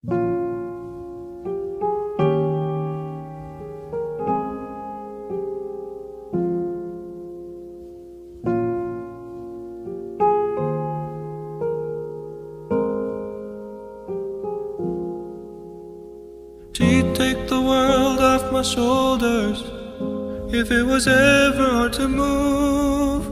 She'd take the world off my shoulders if it was ever hard to move.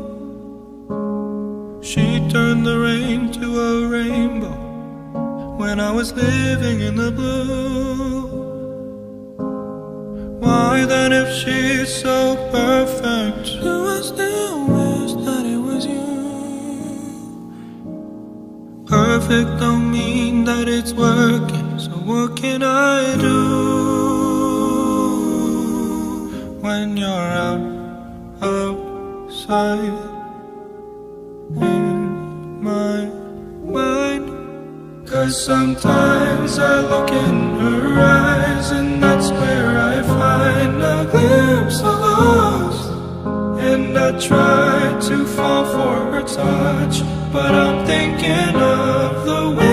She'd turn the rain to a rainbow when I was living in the blue. Why then, if she's so perfect, do I still wish that it was you? Perfect don't mean that it's working, so what can I do when you're outside in my mind? 'Cause sometimes I look in her eyes, and that's where I find a glimpse of us. And I try to fall for her touch, but I'm thinking of the way